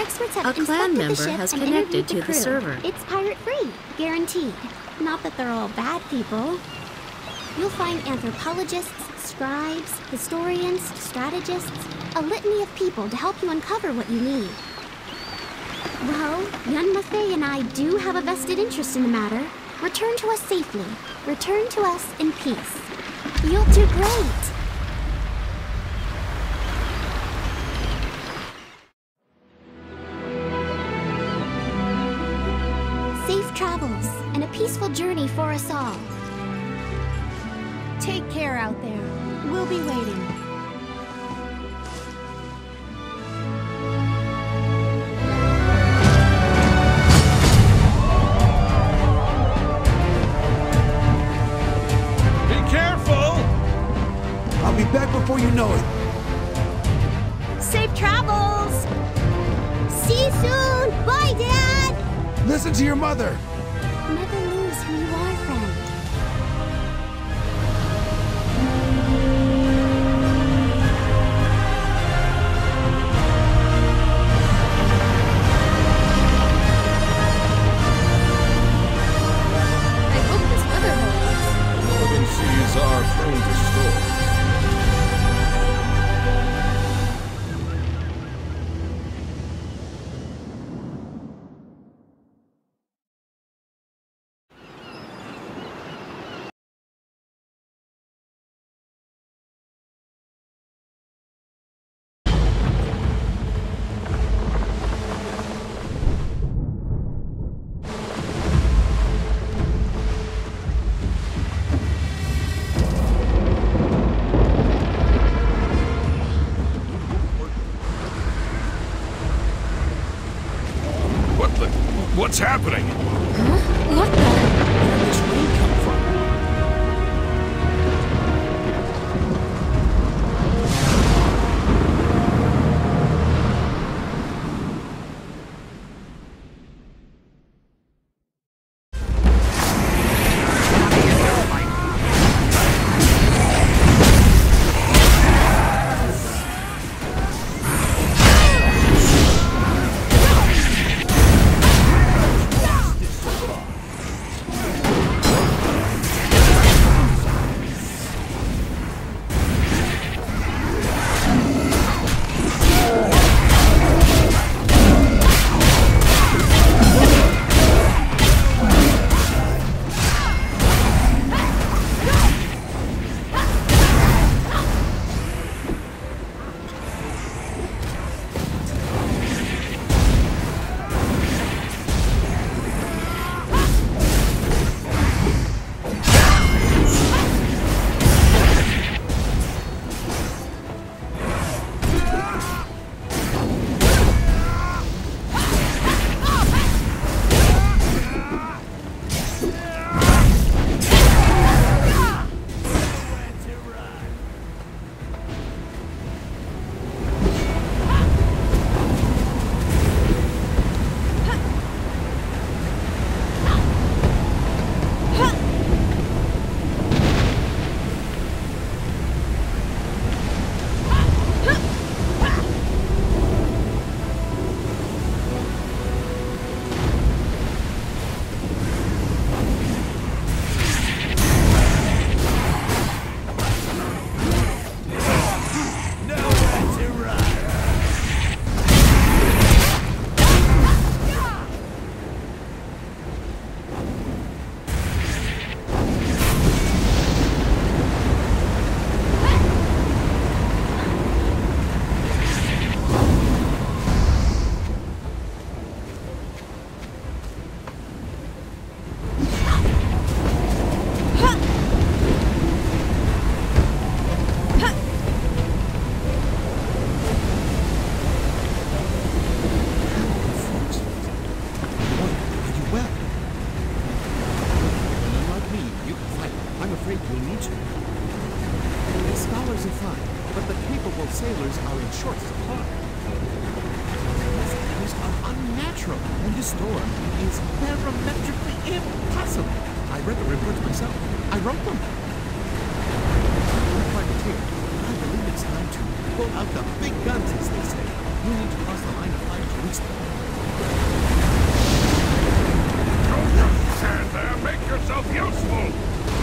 experts have A inspected clan the member ship has and connected interviewed to the crew. server. It's pirate-free, guaranteed. Not that they're all bad people. You'll find anthropologists, scribes, historians, strategists, a litany of people to help you uncover what you need. Well, Yunwa and I do have a vested interest in the matter. Return to us safely. Return to us in peace. You'll do great! Safe travels, and a peaceful journey for us all. Take care out there. We'll be waiting. Be careful! I'll be back before you know it. Safe travels! See you soon! Bye, Dad! Listen to your mother. Never lose who you are, friend. I hope this weather holds. Northern seas are prone to storms. What's happening? What the? Where did this rain come from? sailors are in short supply. These things are unnatural, and this storm is parametrically impossible. I read the reports myself. I wrote them. I'm a privateer, but I believe it's time to pull out the big guns, as they say. You need to cross the line of fire to reach this. Don't just stand there. Make yourself useful.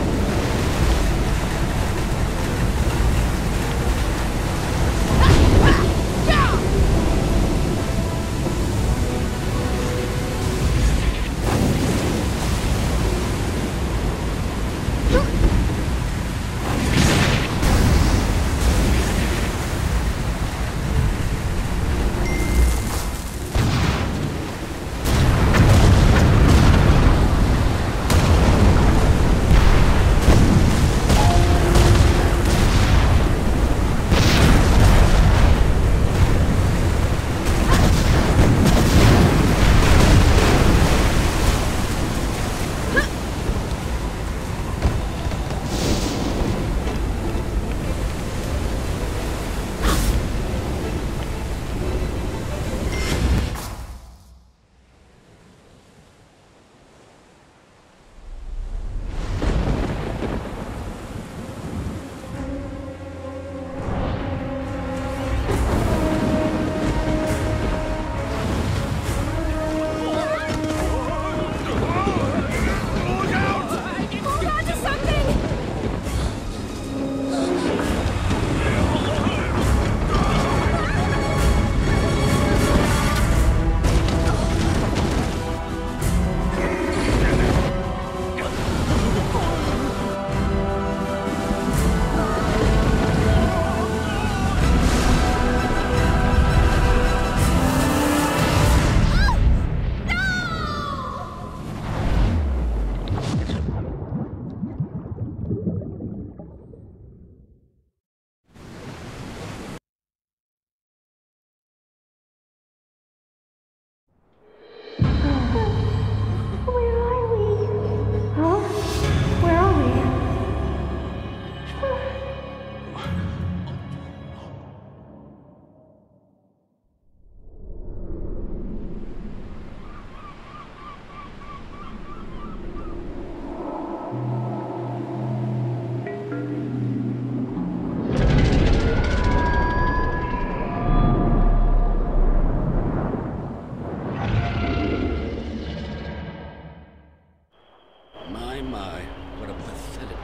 My, what a pathetic...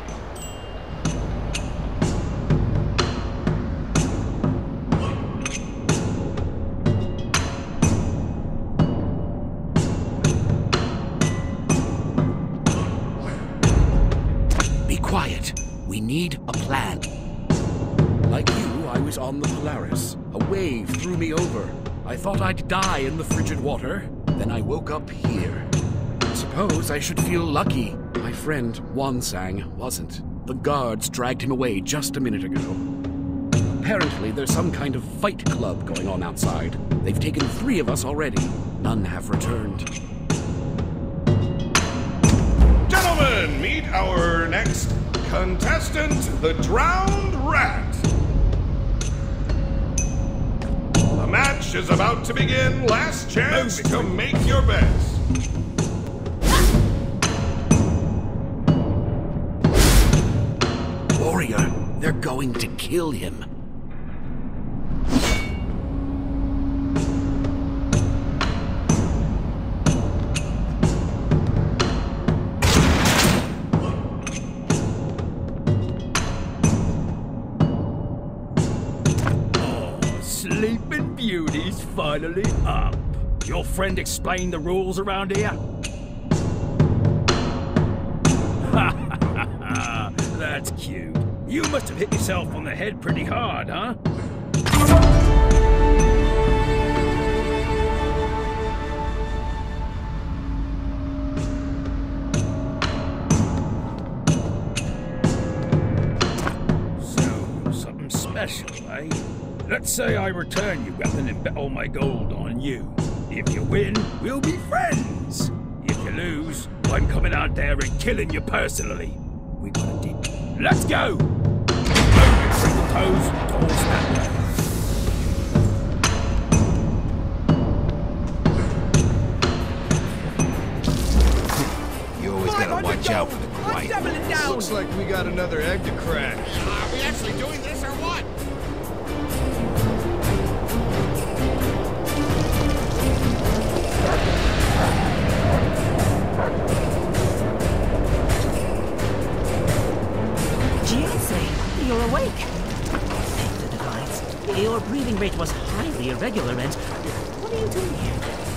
Be quiet. We need a plan. Like you, I was on the Polaris. A wave threw me over. I thought I'd die in the frigid water. Then I woke up here. Suppose I should feel lucky. My friend, Wansang, wasn't. The guards dragged him away just a minute ago. Apparently, there's some kind of fight club going on outside. They've taken 3 of us already. None have returned. Gentlemen, meet our next contestant, the Drowned Rat. The match is about to begin. Last chance to make your bets. Warrior, they're going to kill him. Sleeping Beauty's finally up. Your friend explained the rules around here? That's cute. You must have hit yourself on the head pretty hard, huh? So, something special, eh? Let's say I return your weapon and bet all my gold on you. If you win, we'll be friends. If you lose, I'm coming out there and killing you personally. We got a deal. Let's go! Toes, toes that way. You always gotta watch out for the quiet ones. Looks like we got another egg to crack. Are we actually doing this or what? was highly irregular and... What are you doing here?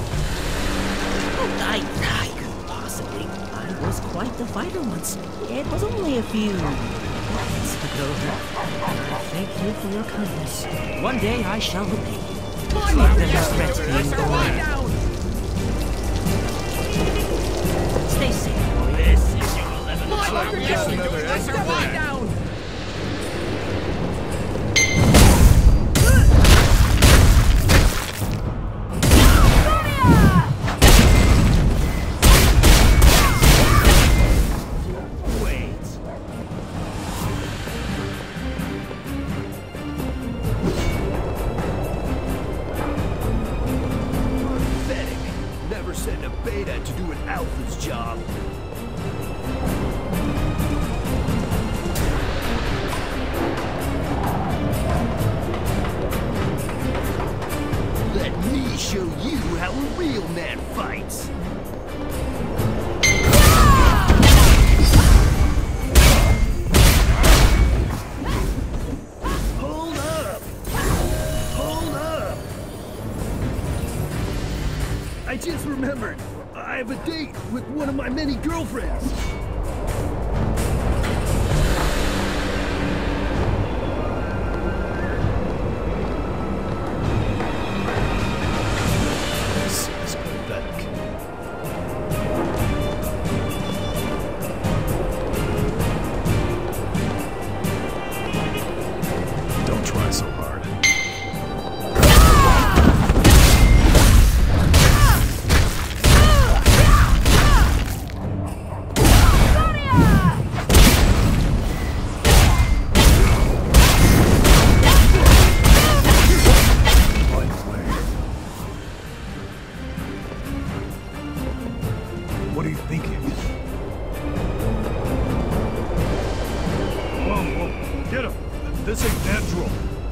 I couldn't possibly. I was quite the fighter once. It was only a few months ago. Thank you for your kindness. One day I shall repay you. Let the threats be endured. Stay safe, boy. This is your 11th. Looks like we got another extra down. I just remembered. I have a date with one of my many girlfriends. This is pathetic. Don't try so hard. What are you thinking? Whoa, get him! This ain't natural.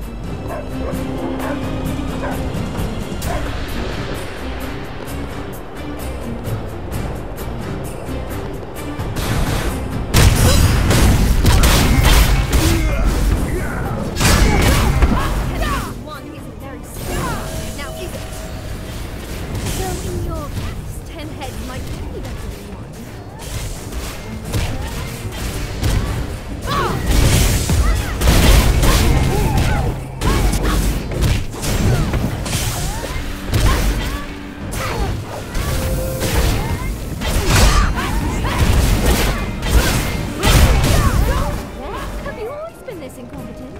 One isn't very strong, now is it? So in your case, 10 heads might be better than one. Have you always been this incompetent?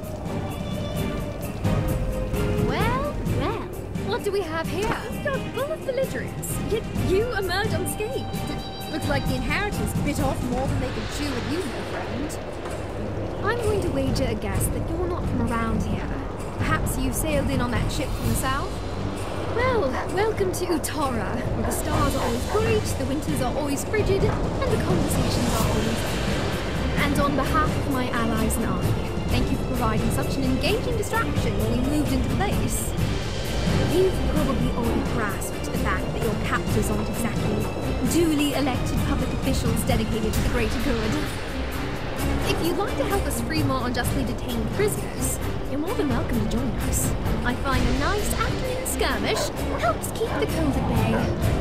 Well, what do we have here? You're full of belligerence, yet you emerge unscathed. Looks like the inheritors bit off more than they could chew with you, my friend. I'm going to wager a guess that you're not from around here. Perhaps you sailed in on that ship from the south? Well, welcome to Utora, where the stars are always bright, the winters are always frigid, and the conversations are always open. And on behalf of my allies and I, thank you for providing such an engaging distraction when we moved into place. You've probably already grasped the fact that your captors aren't exactly duly elected public officials dedicated to the greater good. If you'd like to help us free more unjustly detained prisoners, you're more than welcome to join us. I find a nice afternoon skirmish helps keep the cold at bay.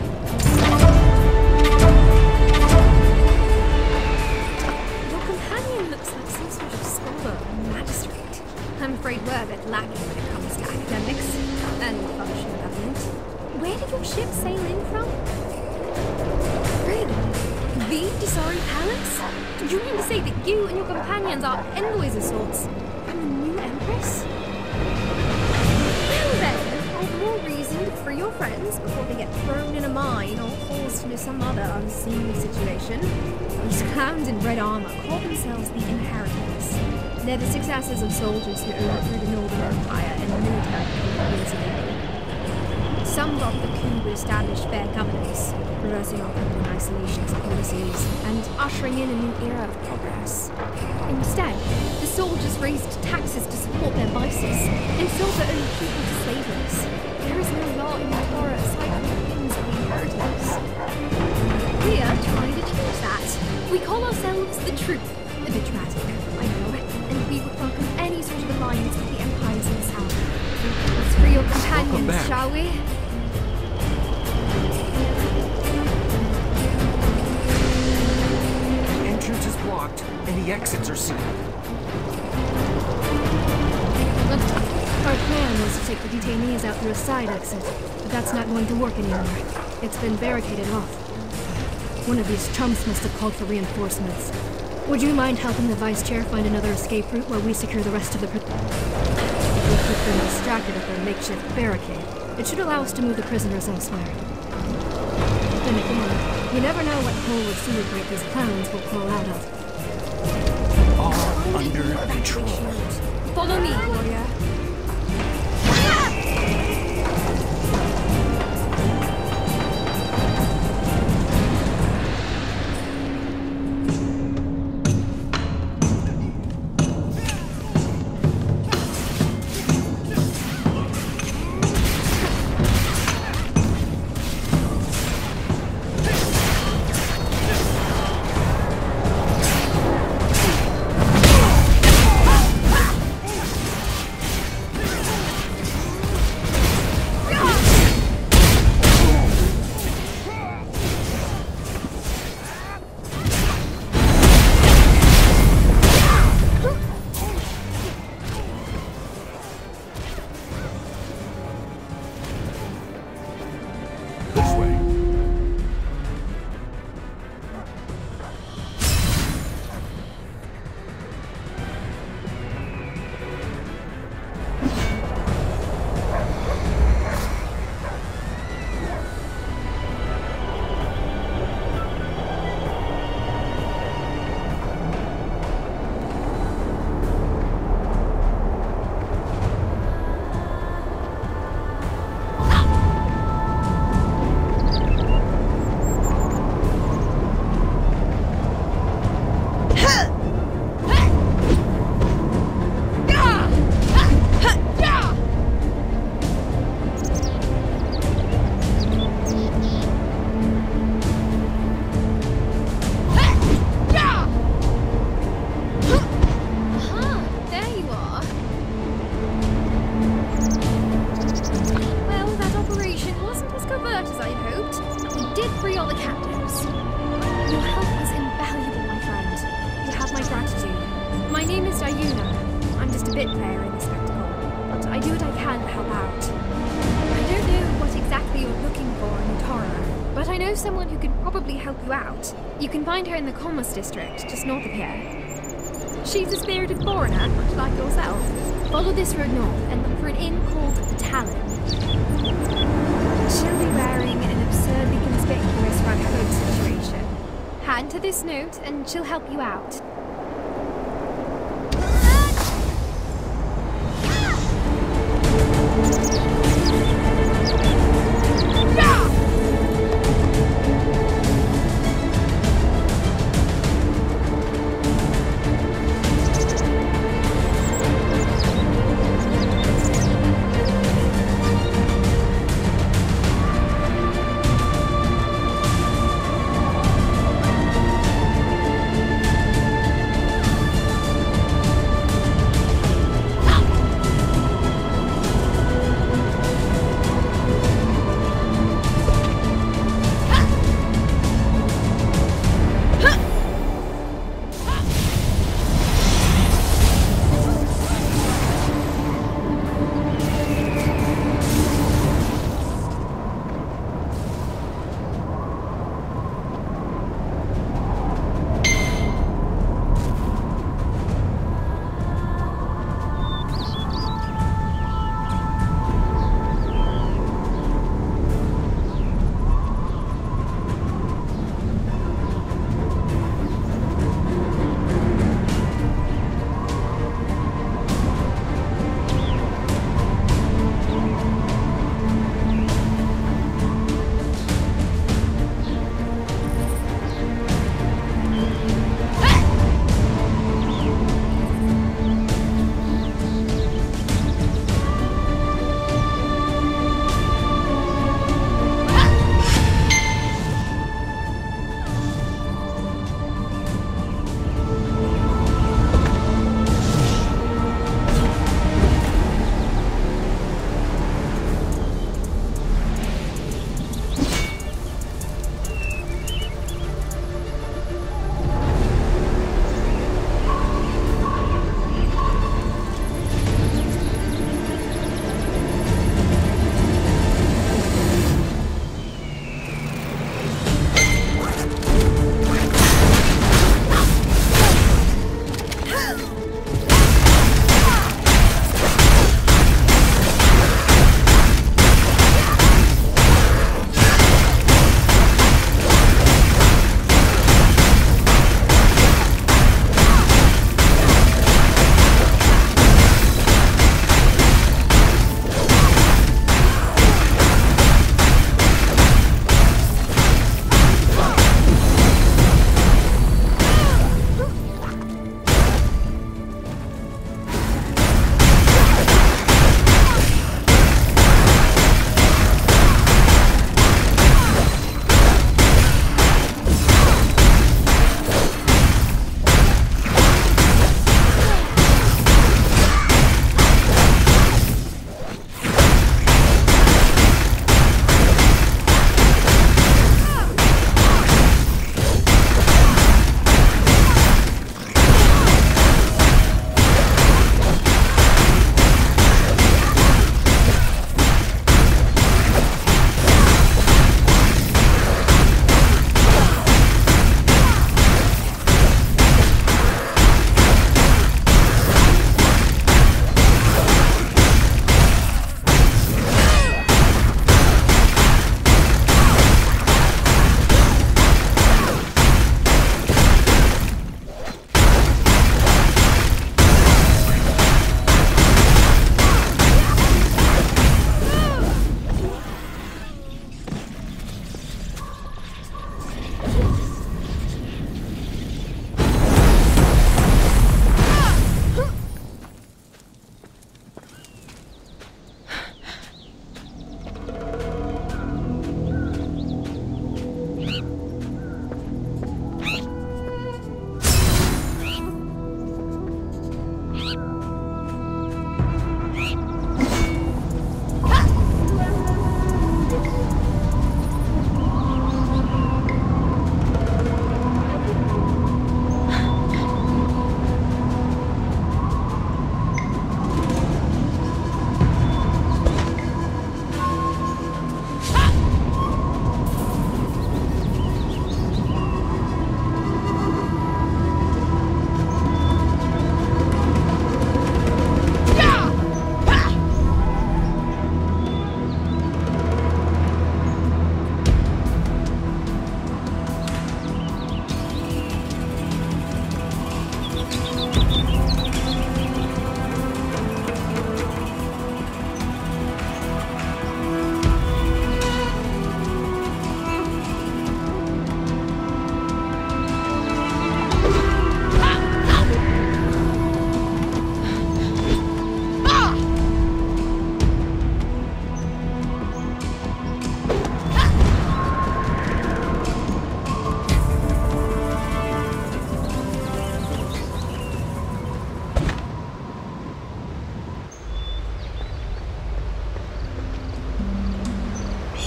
Your companion looks like some sort of scholar or magistrate. I'm afraid we're a bit lacking when it comes to academics and functional government. Where did your ship sail in from? Really? The Disari Palace? Do you mean to say that you and your companions are envoys of sorts from the new Empress? Well then, all the more reason to free your friends before they get thrown in a mine or forced into some other unseemly situation. These clowns in red armor call themselves the Inheritors. They're the successors of soldiers who overthrew the Northern Empire and the military years ago. Some brought the coup to establish fair governance, reversing our open isolationist policies and ushering in a new era of progress. Instead, the soldiers raised taxes to support their vices and sold their own people to slavers. There is no law in the Torah aside from the whims of the Inheritors. We are trying to change that. We call ourselves the Truth. A bit dramatic, I know, and we would welcome any sort of alliance with the empires in the south. companions, shall we? The entrance is blocked, and the exits are sealed. Look, our plan was to take the detainees out through a side exit, but that's not going to work anymore. It's been barricaded off. One of these chumps must have called for reinforcements. Would you mind helping the vice chair find another escape route while we secure the rest of the prison? If we keep them distracted at their makeshift barricade, it should allow us to move the prisoners elsewhere. Then again, you never know what hole of sewer grate these clowns will crawl out of. All under control. Follow me, warrior. Yunwa. I'm just a bit player in the spectacle, but I do what I can to help out. I don't know what exactly you're looking for in Tora, but I know someone who could probably help you out. You can find her in the Commerce District, just north of here. She's a spirited foreigner, much like yourself. Follow this road north and look for an inn called the Talon. She'll be wearing an absurdly conspicuous front coat situation. Hand her this note and she'll help you out.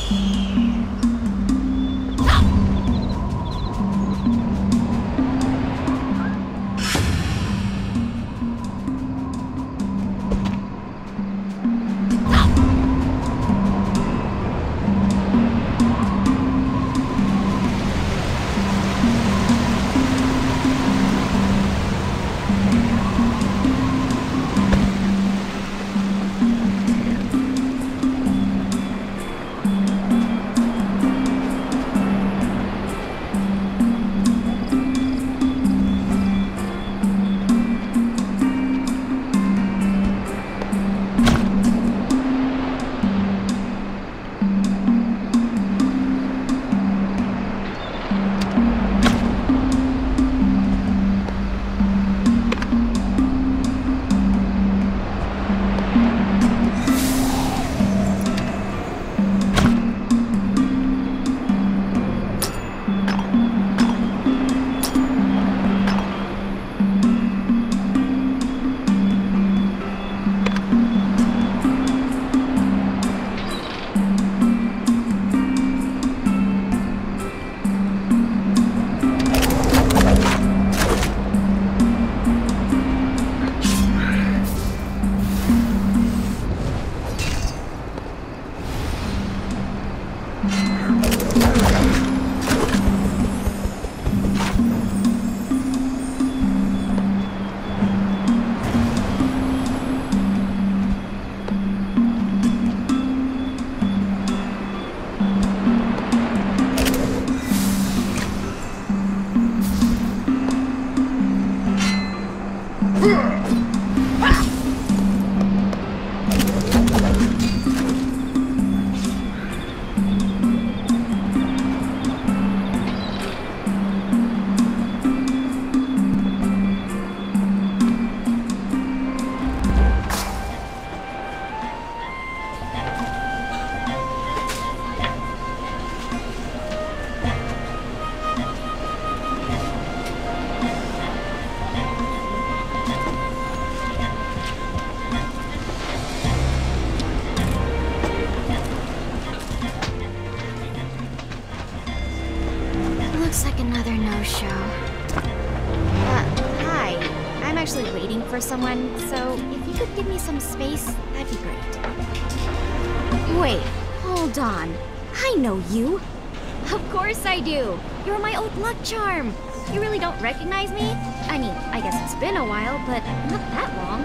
Looks like another no-show. Hi. I'm actually waiting for someone, so if you could give me some space, that'd be great. Wait, hold on. I know you. Of course I do. You're my old luck charm. You really don't recognize me? I mean, I guess it's been a while, but not that long.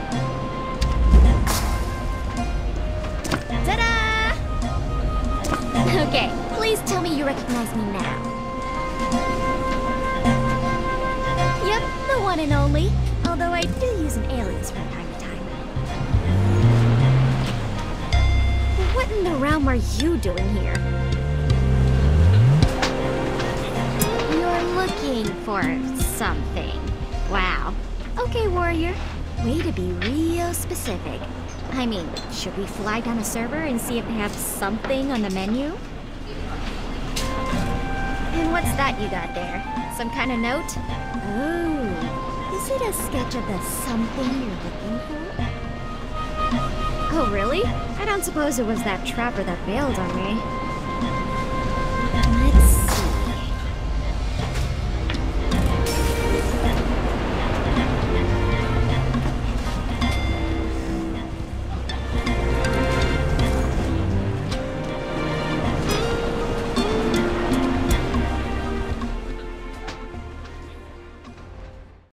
Ta-da! Okay, please tell me you recognize me now. Yep, the one and only. Although I do use an alias from time to time. What in the realm are you doing here? You're looking for something. Wow. Okay, warrior. Way to be real specific. I mean, should we fly down a server and see if they have something on the menu? And what's that you got there? Some kind of note? Oh, is it a sketch of the something you're looking for? Oh, really? I don't suppose it was that trapper that bailed on me.